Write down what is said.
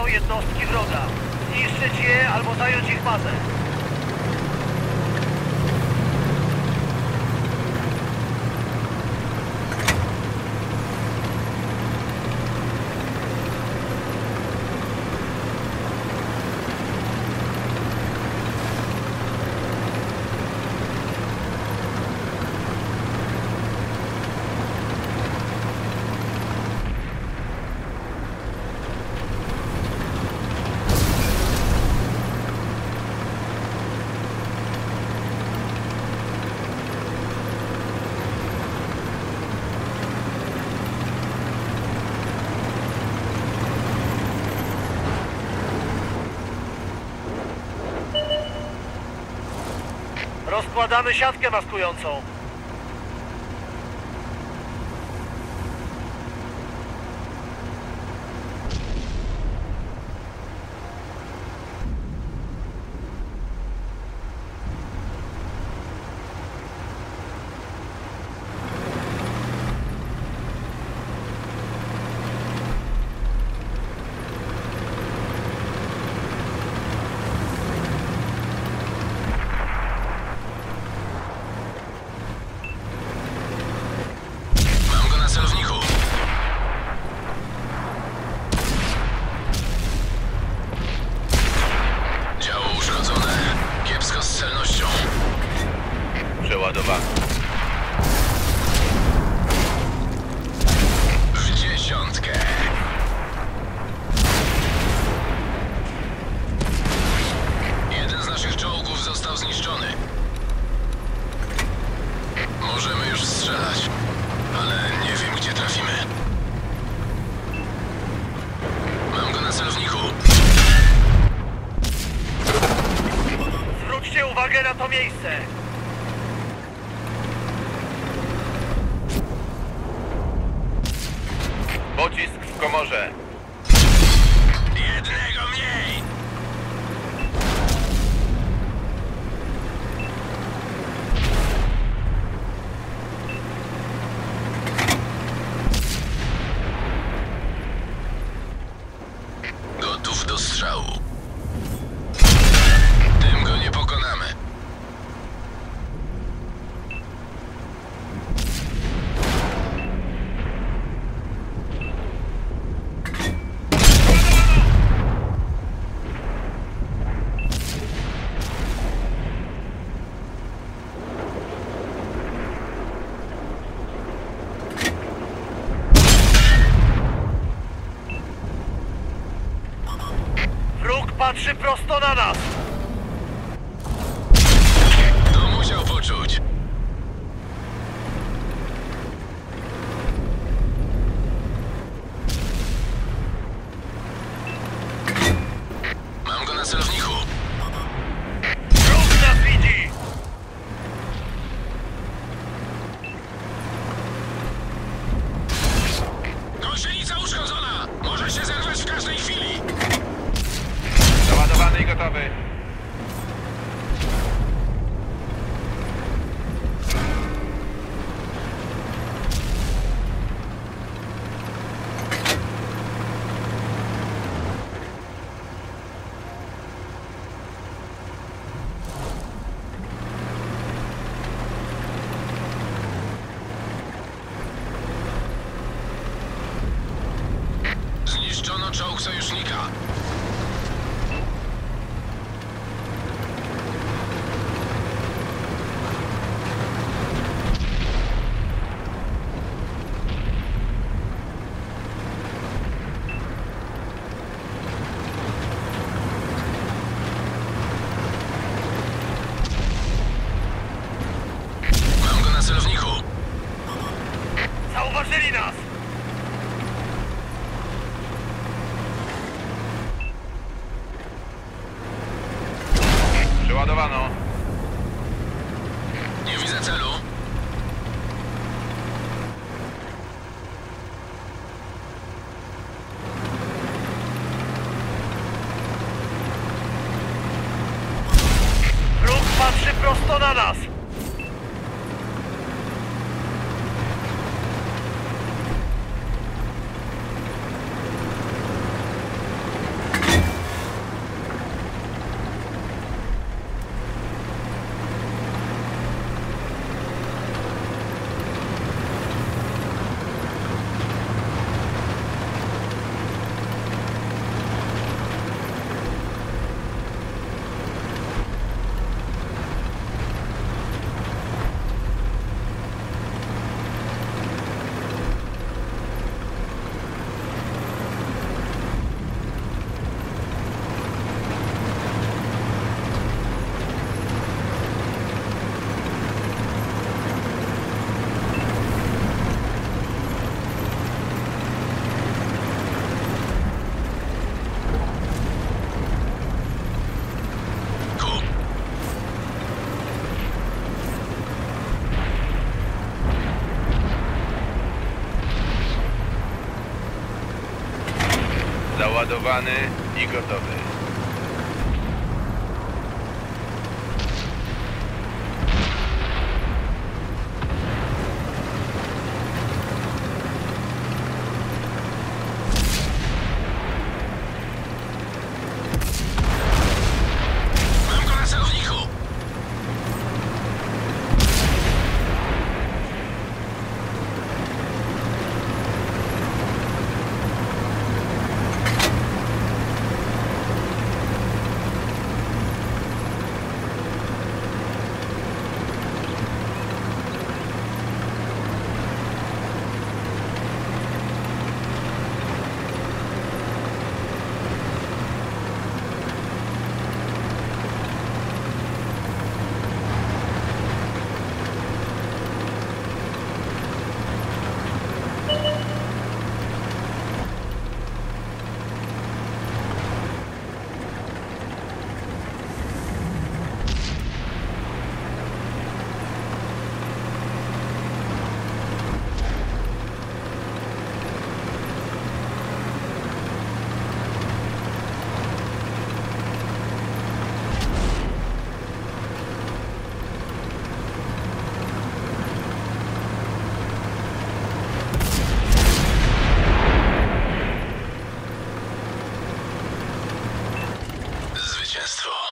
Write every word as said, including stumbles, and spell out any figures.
są jednostki wroga. Zniszczyć je albo zająć ich bazę. Rozkładamy siatkę maskującą. Przeładowany. W dziesiątkę. Jeden z naszych czołgów został zniszczony. Możemy już strzelać, ale nie wiem, gdzie trafimy. Mam go na celowniku. Zwróćcie uwagę na to miejsce. Pocisk w komorze. Jednego mniej! Gotów do strzału. Tym go nie pokonamy. Patrzy prosto na nas! To musiał poczuć. Mam go na celowniku. Wróg nas widzi! Gąsienica uszkodzona! Może się zerwać w każdej chwili! Załadowany i gotowy. Zniszczono czołg sojusznika. Celowniku. Zauważyli nas! Przeładowano. Nie widzę celu. Wróg patrzy prosto na nas! Załadowany i gotowy. Mam go na celowniku! Zwycięstwo.